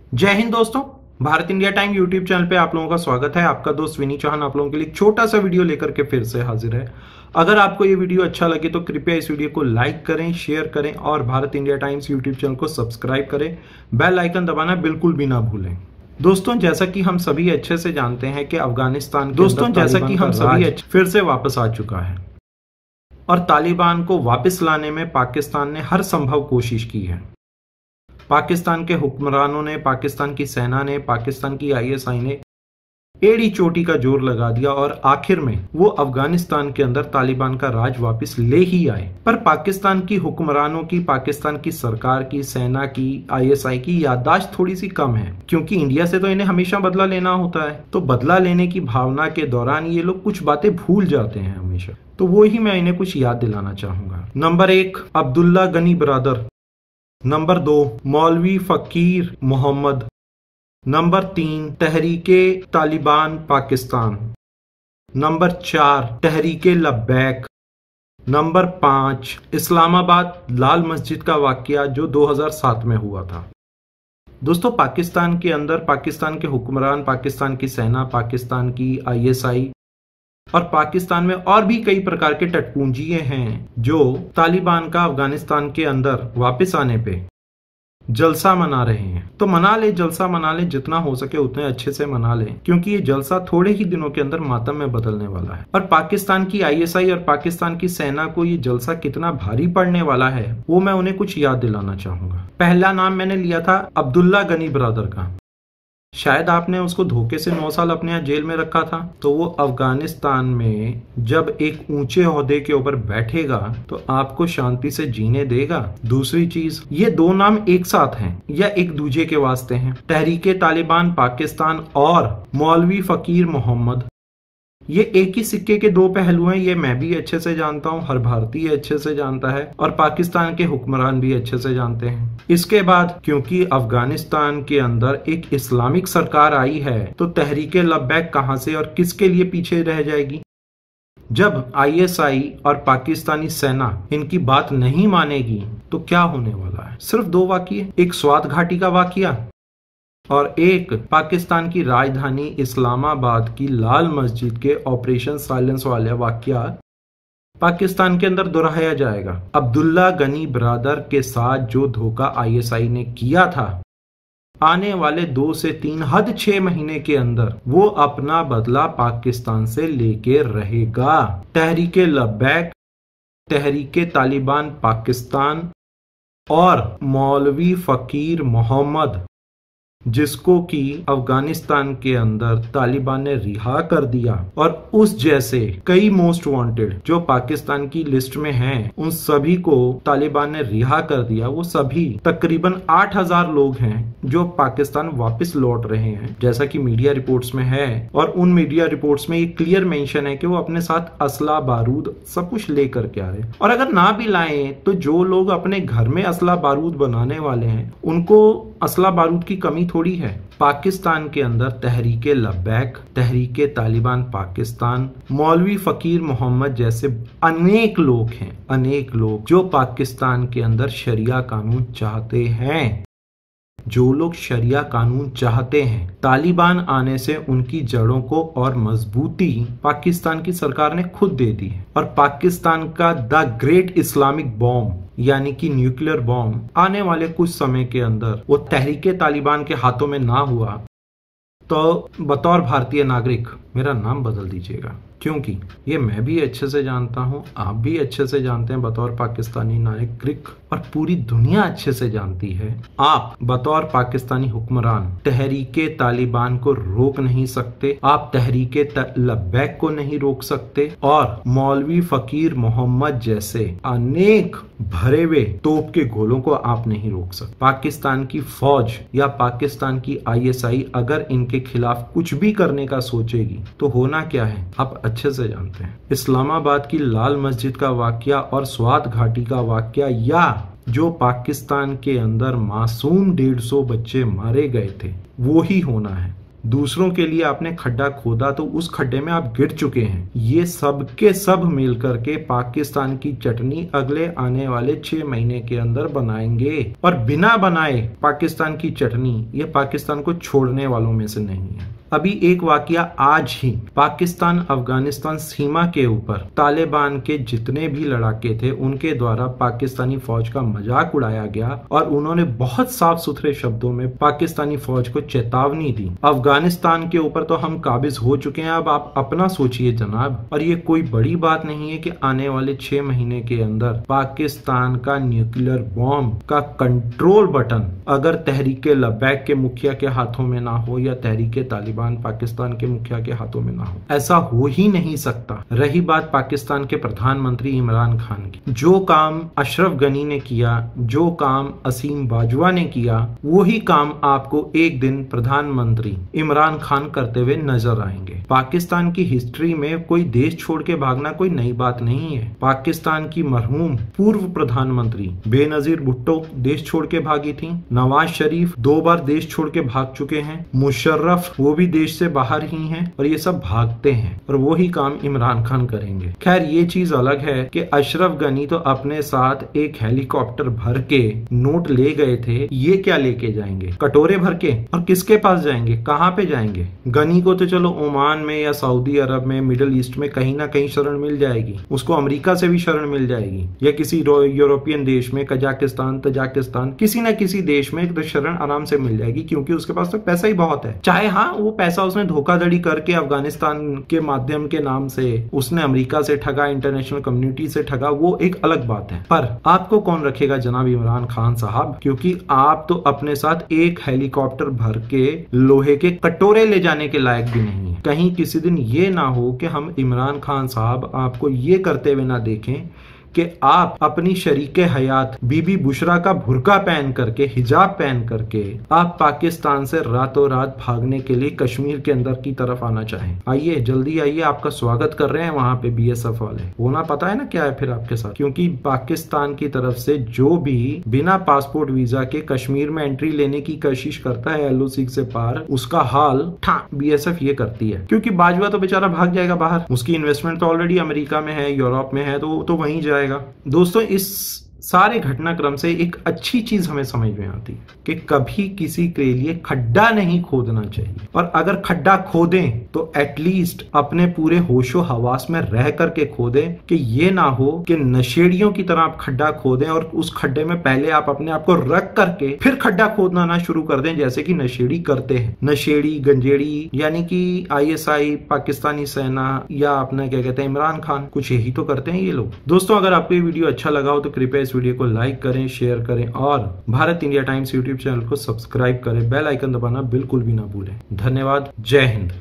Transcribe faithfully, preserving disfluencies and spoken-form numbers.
जय हिंद दोस्तों। Bharat India time YouTube channel पे आप लोगों का स्वागत है। आपका दोस्त विनी चौहान आप लोगों के लिए एक छोटा सा वीडियो लेकर के फिर से हाजिर है। अगर आपको ये वीडियो अच्छा लगे तो कृपया इस वीडियो को लाइक करें, शेयर करें और Bharat India Times YouTube channel को सब्सक्राइब करें। बेल आइकन दबाना बिल्कुल भी ना भूलें। दोस्तों जैसा कि हम सभी अच्छे से जानते हैं कि अफगानिस्तान दोस्तों जैसा कि हम सभी फिर से वापस आ चुका है और तालिबान को वापस लाने में पाकिस्तान ने हर संभव कोशिश की है। पाकिस्तान के हुक्मरानों ने, पाकिस्तान की सेना ने, पाकिस्तान की आईएसआई ने एड़ी चोटी का जोर लगा दिया और आखिर में वो अफगानिस्तान के अंदर तालिबान का राज वापस ले ही आए। पर पाकिस्तान की हुक्मरानों की, पाकिस्तान की सरकार की, सेना की, आईएसआई की याददाश्त थोड़ी सी कम है, क्योंकि इंडिया से तो इन्हें हमेशा बदला लेना होता है। तो बदला लेने की भावना के दौरान ये लोग कुछ बातें भूल जाते हैं हमेशा। तो वो ही मैं इन्हें कुछ याद दिलाना चाहूंगा। नंबर एक, अब्दुल्ला गनी ब्रदर। नंबर दो, मौलवी फकीर मोहम्मद। नंबर तीन, तहरीके तालिबान पाकिस्तान। नंबर चार, तहरीके लब्बैक। नंबर पांच, इस्लामाबाद लाल मस्जिद का वाकया जो दो हज़ार सात में हुआ था। दोस्तों पाकिस्तान के अंदर पाकिस्तान के हुक्मरान, पाकिस्तान की सेना, पाकिस्तान की आईएसआई और पाकिस्तान में और भी कई प्रकार के टटपूंजिये हैं जो तालिबान का अफगानिस्तान के अंदर वापस आने पे जलसा मना रहे हैं। तो मना ले, जलसा मना ले, जितना हो सके उतने अच्छे से मना ले, क्योंकि ये जलसा थोड़े ही दिनों के अंदर मातम में बदलने वाला है। और पाकिस्तान की आईएसआई और पाकिस्तान की सेना को ये जलसा कितना भारी पड़ने वाला है वो मैं उन्हें कुछ याद दिलाना चाहूंगा। पहला नाम मैंने लिया था अब्दुल्ला गनी ब्रदर का। शायद आपने उसको धोखे से नौ साल अपने यहाँ जेल में रखा था। तो वो अफगानिस्तान में जब एक ऊंचे ओहदे के ऊपर बैठेगा तो आपको शांति से जीने देगा। दूसरी चीज, ये दो नाम एक साथ हैं या एक दूजे के वास्ते हैं। तहरीके तालिबान पाकिस्तान और मौलवी फकीर मोहम्मद, ये एक ही सिक्के के दो पहलू हैं। ये मैं भी अच्छे से जानता हूँ, हर भारतीय अच्छे से जानता है और पाकिस्तान के हुक्मरान भी अच्छे से जानते हैं। इसके बाद क्योंकि अफगानिस्तान के अंदर एक इस्लामिक सरकार आई है तो तहरीके लब्बैक कहां से और किसके लिए पीछे रह जाएगी। जब आईएसआई और पाकिस्तानी सेना इनकी बात नहीं मानेगी तो क्या होने वाला है। सिर्फ दो वाकये, एक स्वात घाटी का वाकया और एक पाकिस्तान की राजधानी इस्लामाबाद की लाल मस्जिद के ऑपरेशन साइलेंस वाले वाकया पाकिस्तान के अंदर दोहराया जाएगा। अब्दुल्ला गनी ब्रदर के साथ जो धोखा आईएसआई ने किया था, आने वाले दो से तीन हद छह महीने के अंदर वो अपना बदला पाकिस्तान से लेके रहेगा। तहरीके लब्बैक, तहरीके तालिबान पाकिस्तान और मौलवी फकीर मोहम्मद, जिसको कि अफगानिस्तान के अंदर तालिबान ने रिहा कर दिया, और उस जैसे कई मोस्ट वांटेड जो पाकिस्तान की लिस्ट में हैं, उन सभी को तालिबान ने रिहा कर दिया। वो सभी तकरीबन आठ हज़ार लोग हैं जो पाकिस्तान वापस लौट रहे हैं, जैसा कि मीडिया रिपोर्ट्स में है। और उन मीडिया रिपोर्ट्स में ये क्लियर मेंशन है कि वो अपने साथ असला, बारूद सब कुछ लेकर के आ रहे हैं। और अगर ना भी लाएं तो जो लोग अपने घर में असला बारूद बनाने वाले हैं उनको असला बारूद की कमी थोड़ी है। पाकिस्तान के अंदर तहरीके लब्बैक, तहरीके तालिबान पाकिस्तान, मौलवी फकीर मोहम्मद जैसे अनेक लोग हैं, अनेक लोग जो पाकिस्तान के अंदर शरिया कानून चाहते हैं। जो लोग शरिया कानून चाहते हैं, तालिबान आने से उनकी जड़ों को और मजबूती पाकिस्तान की सरकार ने खुद दे दी है। और पाकिस्तान का द ग्रेट इस्लामिक बॉम्ब यानी कि न्यूक्लियर बॉम्ब आने वाले कुछ समय के अंदर वो तहरीके तालिबान के हाथों में ना हुआ तो बतौर भारतीय नागरिक मेरा नाम बदल दीजिएगा, क्योंकि ये मैं भी अच्छे से जानता हूँ, आप भी अच्छे से जानते हैं बतौर पाकिस्तानी नागरिक, और पूरी दुनिया अच्छे से जानती है। आप बतौर पाकिस्तानी हुक्मरान तहरीके तालिबान को रोक नहीं सकते, आप तहरीके लब्बैक को नहीं रोक सकते, और मौलवी फकीर मोहम्मद जैसे अनेक भरे हुए तोप के गोलों को आप नहीं रोक सकते। पाकिस्तान की फौज या पाकिस्तान की आईएसआई अगर इनके खिलाफ कुछ भी करने का सोचेगी तो होना क्या है आप अच्छे से जानते हैं। इस्लामाबाद की लाल मस्जिद का वाकया और स्वात घाटी का वाकया, या जो पाकिस्तान के अंदर मासूम डेढ़ सौ बच्चे मारे गए थे, वो ही होना है। दूसरों के लिए आपने खड्डा खोदा तो उस खड्डे में आप गिर चुके हैं। ये सब के सब मिलकर के पाकिस्तान की चटनी अगले आने वाले छह महीने के अंदर बनाएंगे, और बिना बनाए पाकिस्तान की चटनी ये पाकिस्तान को छोड़ने वालों में से नहीं है। अभी एक वाकया आज ही पाकिस्तान अफगानिस्तान सीमा के ऊपर तालिबान के जितने भी लड़ाके थे उनके द्वारा पाकिस्तानी फौज का मजाक उड़ाया गया, और उन्होंने बहुत साफ सुथरे शब्दों में पाकिस्तानी फौज को चेतावनी दी। अफगानिस्तान के ऊपर तो हम काबिज हो चुके हैं, अब आप अपना सोचिए जनाब। और ये कोई बड़ी बात नहीं है कि आने वाले छह महीने के अंदर पाकिस्तान का न्यूक्लियर बॉम्ब का कंट्रोल बटन अगर तहरीके लबैक के मुखिया के हाथों में ना हो या तहरीके तालिबान पाकिस्तान के मुखिया के हाथों में ना हो, ऐसा हो ही नहीं सकता। रही बात पाकिस्तान के प्रधानमंत्री इमरान खान की, जो काम अशरफ गनी ने किया, जो काम असीम बाजवा ने किया, वही काम आपको एक दिन प्रधानमंत्री इमरान खान करते हुए नजर आएंगे। पाकिस्तान की हिस्ट्री में कोई देश छोड़ के भागना कोई नई बात नहीं है। पाकिस्तान की मरहूम पूर्व प्रधानमंत्री बेनजीर भुट्टो देश छोड़ के भागी थी, नवाज शरीफ दो बार देश छोड़ के भाग चुके हैं, मुशर्रफ वो भी देश से बाहर ही हैं, और ये सब भागते हैं, और वही काम इमरान खान करेंगे। खैर ये चीज अलग है कि अशरफ गनी तो अपने साथ एक हेलीकॉप्टर भर के नोट ले गए थे, ये क्या लेके जाएंगे? कटोरे भर के। और किसके पास जाएंगे, कहाँ पे जाएंगे? गनी को तो चलो ओमान में या सऊदी अरब में, मिडिल ईस्ट में कहीं ना कहीं शरण मिल जाएगी, उसको अमेरिका से भी शरण मिल जाएगी, या किसी यूरोपियन देश में, कजाकिस्तान तजाकिस्तान किसी ना किसी देश में तो शरण आराम से मिल जाएगी, क्योंकि उसके पास तो पैसा ही बहुत है। चाहे हाँ वो पैसा उसने धोखाधड़ी करके अफगानिस्तान के माध्यम के नाम से उसने अमेरिका से ठगा, इंटरनेशनल कम्युनिटी से ठगा, वो एक अलग बात है। पर आपको कौन रखेगा जनाब इमरान खान साहब, क्योंकि आप तो अपने साथ एक हेलीकॉप्टर भर के लोहे के कटोरे ले जाने के लायक भी नहीं है। कहीं किसी दिन ये ना हो कि हम इमरान खान साहब आपको ये करते हुए ना देखें कि आप अपनी शरीके हयात बीबी बुशरा का बुर्का पहन करके, हिजाब पहन करके आप पाकिस्तान से रातों रात भागने के लिए कश्मीर के अंदर की तरफ आना चाहें। आइए जल्दी आइए, आपका स्वागत कर रहे हैं वहां पे बीएसएफ वाले। होना पता है ना क्या है फिर आपके साथ, क्योंकि पाकिस्तान की तरफ से जो भी बिना पासपोर्ट वीजा के कश्मीर में एंट्री लेने की कोशिश करता है एलओसी से पार, उसका हाल बीएसएफ ये करती है। क्योंकि बाजवा तो बेचारा भाग जाएगा बाहर, उसकी इन्वेस्टमेंट तो ऑलरेडी अमेरिका में है, यूरोप में है, तो तो वहीं जाएगा। दोस्तों इस सारे घटनाक्रम से एक अच्छी चीज हमें समझ में आती है कि कभी किसी के लिए खड्डा नहीं खोदना चाहिए, और अगर खड्डा खोदें तो एटलीस्ट अपने पूरे होशो हवास में रह करके खोदें, कि ये ना हो कि नशेड़ियों की तरह आप खड्डा खोदें और उस खड्डे में पहले आप अपने आप को रख करके फिर खड्डा खोदना ना शुरू कर दें, जैसे कि नशेड़ी करते हैं। नशेड़ी गंजेड़ी यानी कि आईएसआई, पाकिस्तानी सेना, या अपना क्या कहते हैं इमरान खान, कुछ यही तो करते हैं ये लोग। दोस्तों अगर आपको ये वीडियो अच्छा लगा हो तो कृपया वीडियो को लाइक करें, शेयर करें, और Bharat India Times YouTube channel को सब्सक्राइब करें। बेल आइकन दबाना बिल्कुल भी ना भूलें। धन्यवाद। जय हिंद।